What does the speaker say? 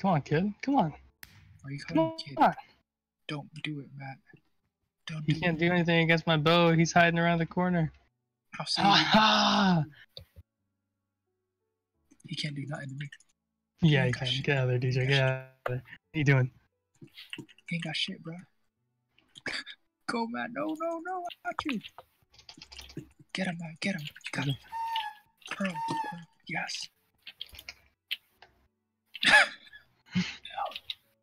Come on, kid. Come on. Why are you Come calling me kid? on. Don't do it, Matt. Don't He do can't it. do anything against my bow. He's hiding around the corner. I'll save you. Ha! He can't do nothing to me. Yeah, He he ain't got can. shit. Get out of there, DJ. Get out of there. What are you doing? He ain't got shit, bro. Go, Matt. No, no, no. I got you. Get him, Matt. Get him. You got him. Pearl. Yes.